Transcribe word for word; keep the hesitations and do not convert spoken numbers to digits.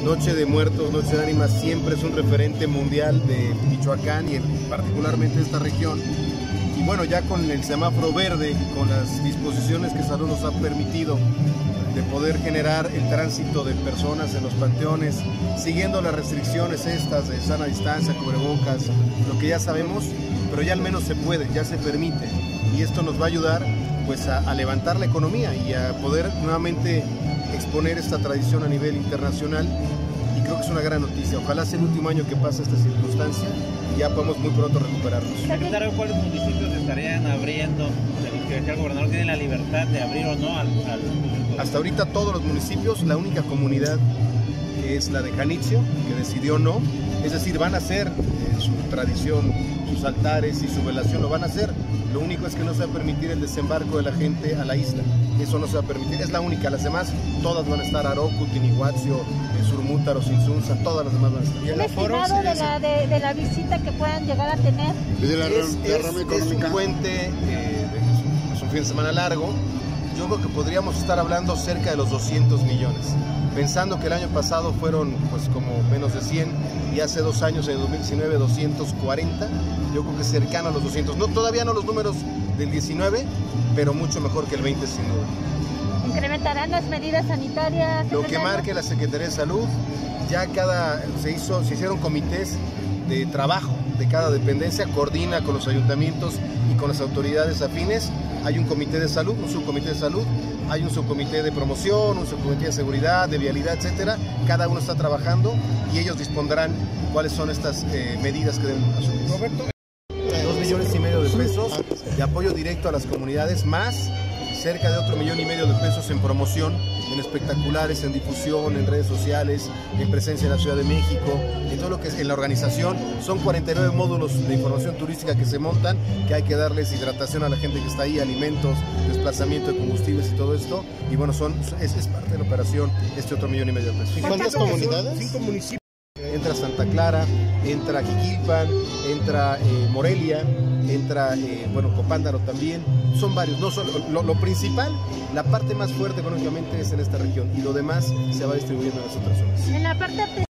Noche de Muertos, Noche de Ánimas siempre es un referente mundial de Michoacán y particularmente de esta región. Y bueno, ya con el semáforo verde, con las disposiciones que Salud nos ha permitido de poder generar el tránsito de personas en los panteones, siguiendo las restricciones estas de sana distancia, cubrebocas, lo que ya sabemos, pero ya al menos se puede, ya se permite. Y esto nos va a ayudar pues a, a levantar la economía y a poder nuevamente exponer esta tradición a nivel internacional, y creo que es una gran noticia. Ojalá sea el último año que pase esta circunstancia y ya podamos muy pronto recuperarnos. Secretario, ¿cuáles municipios estarían abriendo? ¿El gobernador tiene la libertad de abrir o no al, al público? Hasta ahorita todos los municipios, la única comunidad que es la de Janitzio, que decidió no, es decir, van a hacer eh, su tradición, sus altares y su velación, lo van a hacer. Lo único es que no se va a permitir el desembarco de la gente a la isla. Eso no se va a permitir, es la única. Las demás, todas van a estar: Arocu, Tinihuatzio, Surmútaro, Sinsunza, todas las demás van a estar. ¿Y el estimado de la, de, de la visita que puedan llegar a tener? Desde la, es, la es, rama económica. Es un puente, eh, es un fin de semana largo. Yo creo que podríamos estar hablando cerca de los doscientos millones. Pensando que el año pasado fueron pues como menos de cien y hace dos años, en el dos mil diecinueve, doscientos cuarenta, yo creo que cercano a los doscientos. No, todavía no los números del diecinueve, pero mucho mejor que el veinte sin duda. ¿Incrementarán las medidas sanitarias? Lo que marque la Secretaría de Salud, ya cada, se, hizo, se hicieron comités de trabajo de cada dependencia, coordina con los ayuntamientos y con las autoridades afines. Hay un comité de salud, un subcomité de salud, hay un subcomité de promoción, un subcomité de seguridad, de vialidad, etcétera. Cada uno está trabajando y ellos dispondrán cuáles son estas eh, medidas que deben asumir. Roberto. Dos millones y medio de pesos de apoyo directo a las comunidades, más cerca de otro millón y medio de pesos en promoción, en espectaculares, en difusión, en redes sociales, en presencia en la Ciudad de México, en todo lo que es en la organización. Son cuarenta y nueve módulos de información turística que se montan, que hay que darles hidratación a la gente que está ahí, alimentos, desplazamiento de combustibles y todo esto. Y bueno, son, es, es parte de la operación este otro millón y medio de pesos. ¿Cuántas comunidades? Cinco municipios. Entra Santa Clara, entra Jiquilpan, entra eh, Morelia, entra, eh, bueno, Copándaro también. Son varios, no solo, lo, lo principal, la parte más fuerte económicamente es en esta región y lo demás se va distribuyendo en las otras zonas. En la parte